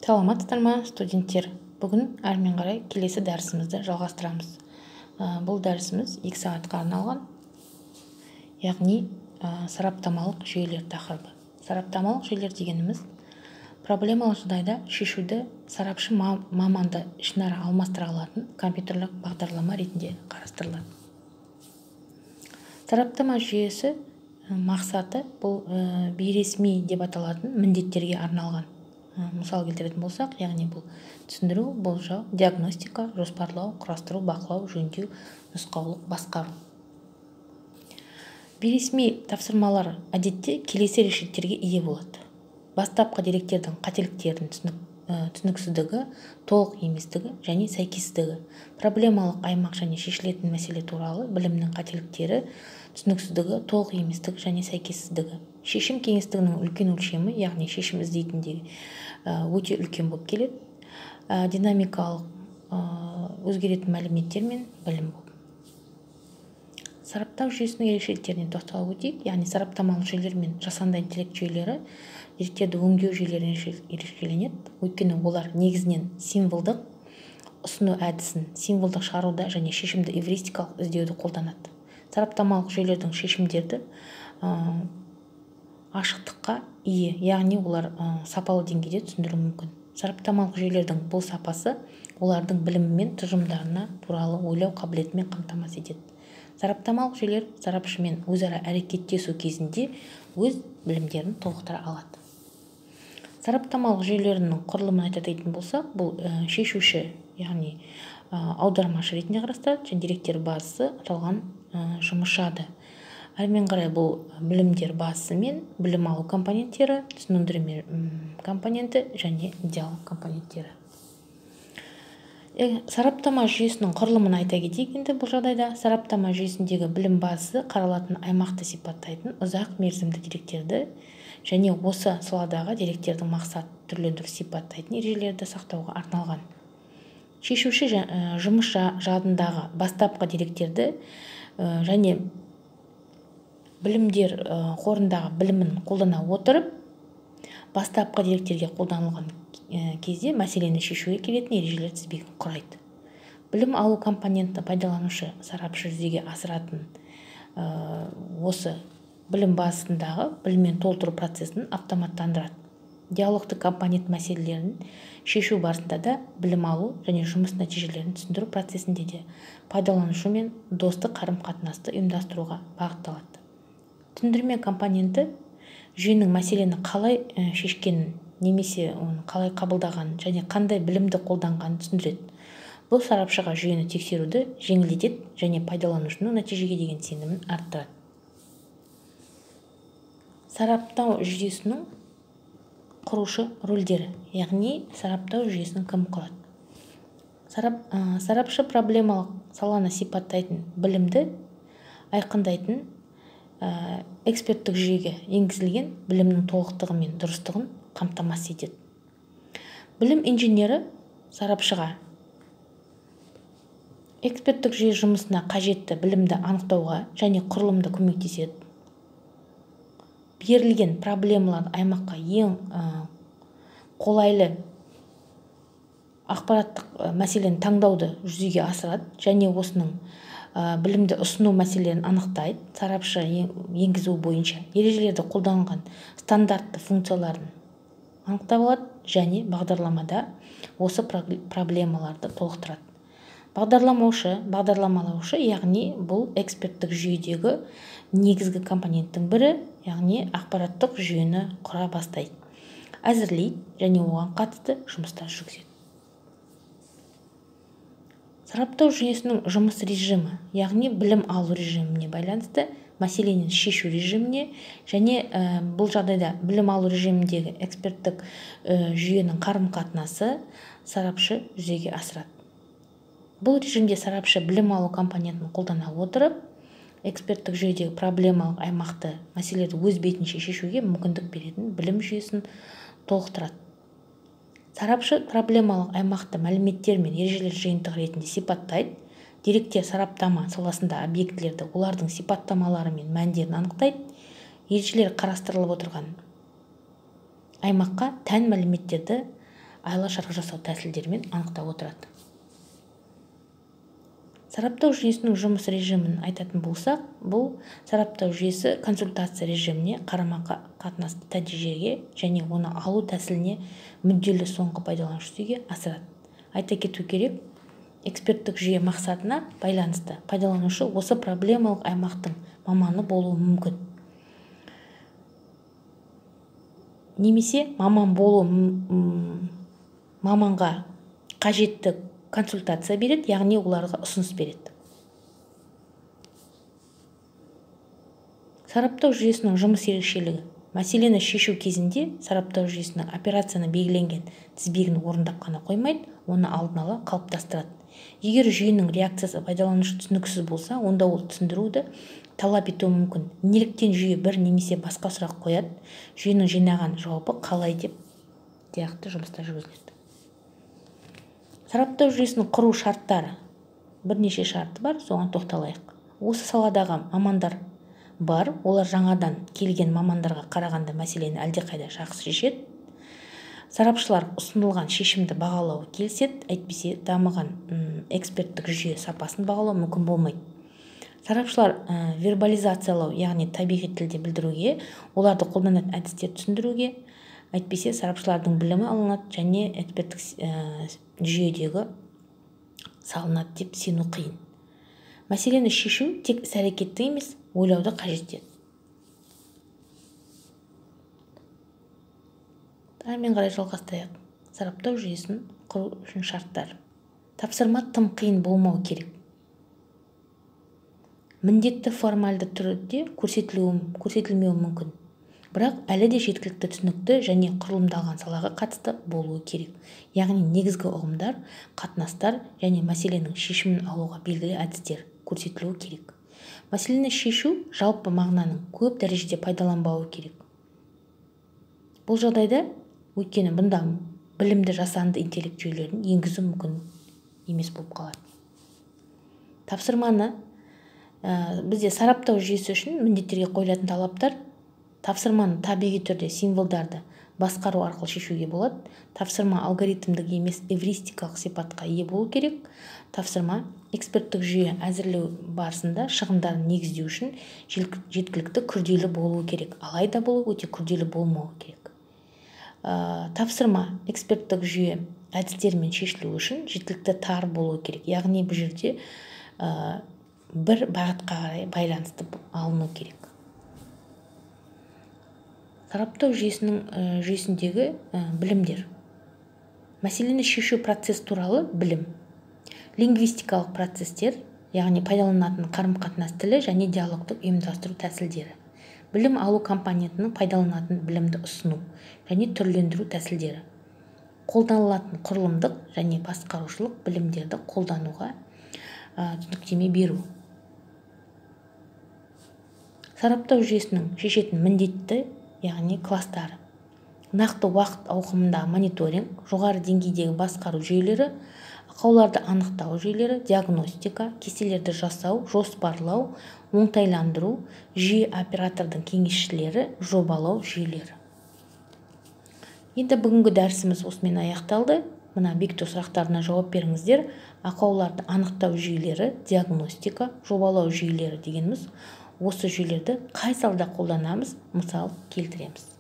Саламатсыздар ма, студенттер? Бүгін әрмен қарай келесі дәрісімізді жалғастырамыз. Бұл дәрісіміз 2 сағатқа арналған, яғни сараптамалық жүйелер тақырыбы. Сараптамалық жүйелер дегеніміз проблемалық жағдайда шешуді сарапшы маманды ішінара алмастыра алатын компьютерлік бағдарлама ретінде қарастырылады. Сараптама жүйесі мақсаты бұл бейресми деп аталатын міндеттерге арналған. Мысал келтіретін болсақ, яғни бұл түсіндіру, болжау, диагностика, жоспарлау, құрастыру, бақылау, жөндеу, нұсқаулық, басқару. Бейресми тапсырмалар әдетте келесі ерекшеліктерге ие болады. Бастапқы деректердің қателіктердің түсініксіздігі, толық еместігі және сәйкессіздігі, проблемалық аймақ және шешілетін мәселе туралы білімнің қателіктері, түсініксіздігі, толық еместігі және сәйкессіздігі. Шешім кеңістігінің үлкен өлшемі, яғни шешім іздейтіндегі өте үлкен болып келеді. Динамикалық өзгеретін мәліметтер мен білім болып. Сараптау жүйесінің ерекшеліктеріне тоқталып өтейік, яғни сараптамалық жүйелер мен жасанды интеллект жүйелері деректерді өңдеу жүйелеріне ерекшеленеді. Өйткені олар негізінен символдық ұсыну әдісін, символдық шығаруда және шешімді эвристикалық іздеуді қолданады. Сараптамалық жүйелердің шешімдерді ашықтыққа ие, яғни олар сапалы деңгейде түсіндіру мүмкін. Сараптамалық жүйелердің бұл сапасы олардың білімі мен тұжырымдарына туралы ойлау қабілетімен қамтамасыз етеді. Сараптамалық жүйелер сарапшымен өзара әрекеттесу кезінде өз білімдерін толықтыра алады. Сараптамалық жүйелерінің құрылымын айта кететін болсақ, бұл шешуші, яғни аудармашы ретінде қарастырады, және деректер базасы аталған жұмысшады. Әрмен қарай бұл білімдер базасы мен білім алу компоненттері, түсіндірме компоненті және диалог компоненттері. Сараптама жүйесінің құрылымын айта кетейік. Енді бұл жағдайда сараптама жүйесіндегі білім базасы қаралатын аймақты сипаттайтын ұзақ мерзімді деректерді және осы саладағы деректердің мақсат түрлендіру сипаттайтын ережелерді сақтауға арналған. Шешуші жұмыс жадындағы бастапқы деректерді және білімдер қорындағы білімін қолдана отырып, бастапқы деректерге қолданылған кезде мәселені шешуге келетін ережелер тізбегін құрайды. Білім алу компонентті пайдаланушы сарапшы жүзеге асыратын осы білім базасындағы біліммен толтыру процесін автоматтандырады. Диалогты компонент мәселелерін шешу барысында да білім алу және жұмыс нәтижелерін түсіндіру процесінде де пайдаланушымен достық қарым-қатынасты ұйымдастыруға бағытталады. Түсіндірме компоненті жүйенің мәселені қалай шешкенін, немесе оны қалай қабылдағанын және қандай білімді қолданғанын түсіндіреді. Бұл сарапшыға жүйені тексеруді жеңілдетеді және пайдаланушының нәтижеге деген сенімін арттырады. Сараптау жүйесінің құрушы рөлдері, яғни сараптау жүйесін кім құрады? Сарапшы проблемалық саланы сипаттайтын білімді айқындайтын эксперттік жүйеге енгізілген білімнің толықтығы мен дұрыстығын қамтамасыз етеді. Білім инженері сарапшыға эксперттік жүйе жұмысына қажетті білімді анықтауға және құрылымды көмектеседі. Берілген проблемалар аймаққа ең қолайлы ақпараттық мәселені таңдауды жүзеге асырады және осының білімді ұсыну мәселелерін анықтайды. Сарапшы енгізу бойынша ережелерді қолданған стандартты функцияларын анықтап алады және бағдарламада осы проблемаларды толықтырады. Бағдарламалаушы, яғни бұл эксперттік жүйедегі негізгі компоненттің бірі, яғни ақпараттық жүйені құра бастайды, әзірлейді және оған қатысты жұмыстар жүргізеді. Сараптау жүйесінің жұмыс режимі, яғни білім алу режиміне байланысты мәселені шешу режиміне және бұл жағдайда білім алу режиміндегі эксперттік жүйенің қарым-қатынасы сарапшы жүзеге асырады. Бұл режимде сарапшы білім алу компонентін қолдана отырып, эксперттік жүйедегі проблемалық аймақты мәселелерді өз бетінше шешуге мүмкіндік беретін білім жүйесін толықтырады. Сарапшы проблемалық аймақты мәліметтер мен ережелер жиынтығы ретінде сипаттайды, деректер сараптама саласында объектілерді, олардың сипаттамалары мен мәндерін анықтайды, ережелер қарастырылып отырған аймаққа тән мәліметтерді айла-шарғы жасау тәсілдерімен анықтап отырады. Сараптау жүйесінің жұмыс режимін айтатын болсақ, бұл сараптау жүйесі консультация режиміне, қарама-қатынасты нәтижеге және оны алу тәсіліне мүдделі соңғы пайдаланушы жүзеге асырады. Айта кету керек, эксперттік жүйе мақсатына байланысты пайдаланушы осы проблемалық аймақтың маманы болуы мүмкін. Немесе маманға қажетті консультация береді, яғни оларға ұсыныс береді. Сараптау жүйесінің жұмыс ерекшелігі. Мәселені шешу кезінде сараптау жүйесінің операцияны белгіленген тізбегін орындап қана қоймайды, оны алдын ала қалыптастырады. Егер жүйенің реакциясы пайдаланушы түсініксіз болса, онда ол түсіндіруді талап етуі мүмкін. Неліктен жүйе бір немесе басқа сұрақ қояды, жүйенің жинаған жауабы қалай деп сияқты жұмыстар жүргізіледі. Сараптау жүйесінің құру шарттары. Бірнеше шарты бар, соған тоқталайық. Осы саладағы мамандар бар, олар жаңадан келген мамандарға қарағанда мәселені әлдеқайда жақсы шешеді. Сарапшылар ұсынылған шешімді бағалауы келіседі, әйтпесе дамыған эксперттік жүйе сапасын бағалау мүмкін болмайды. Сарапшылар вербализациялау, яғни табиғи тілде білдіруге, оларды қолданатын әдістер түсіндіруге, әйтпесе сарапшылардың білімі алынады және эксперттік жүйедегі салынады деп сену қиын. Мәселені шешу тек іс-әрекетті емес, ойлауды қажет етеді. Әрмен қарай жалғастырайық. Сараптау жүйесін құру үшін шарттар. Тапсырма тым қиын болмау керек. Міндетті формальды түрде көрсетілмеуі мүмкін. Бірақ әлі де жеткілікті түсінікті және құрылымдалған салаға қатысты болуы керек. Яғни негізгі ұғымдар, қатынастар және мәселенің шешімін алуға белгілі әдістер көрсетілуі керек. Мәселені шешу жалпы мағынаның көп дәрежеде пайдаланбауы керек. Бұл жағдайда өйткені бұнда білімді жасанды интеллект жүйелерін енгізу мүмкін емес болып қалады. Тапсырманы бізде сараптау жүйесі үшін міндеттерге қойылатын талаптар: тапсырманы табиғи түрде символдарды басқару арқылы шешуге болады. Тапсырма алгоритмдік емес эвристикалық сипатқа ие болу керек. Тапсырма эксперттік жүйе әзірлеу барысында шығындарын негіздеу үшін жеткілікті күрделі болуы керек. Алайда бұл өте күрделі болмауы керек. Тапсырма эксперттік жүйе әдістермен шешілу үшін жеткілікті тар болуы керек. Яғни бұл жерде бір бағытқа қарай байланысты алыну керек. Сараптау жүйесіндегі білімдер. Мәселені шешу процесс туралы білім. Лингвистикалық процесстер, яғни пайдаланатын қарым-қатынас тілі және диалогтық ұйымдастыру тәсілдері. Білім алу компонентінің пайдаланатын білімді ұсыну және түрлендіру тәсілдері. Қолданылатын құрылымдық және басқарушылық білімдерді қолдануға түсініктеме беру. Сараптау жүйесінің шешетін міндетті, яғни кластары. Нақты уақыт ауқымында мониторинг, жоғары деңгейдегі басқару жүйелері, ақауларды анықтау жүйелері, диагностика, кестелерді жасау, жоспарлау, оңтайландыру, жүйе оператордың кеңесшілері, жобалау жүйелері. Енді бүгінгі дәрісіміз осымен аяқталды. Мына бекіту сұрақтарына жауап беріңіздер. Ақауларды анықтау жүйелері, диагностика, жобалау жүйелері дегеніміз осы жүйелерді қай салада қолданамыз, мысал келтіреміз.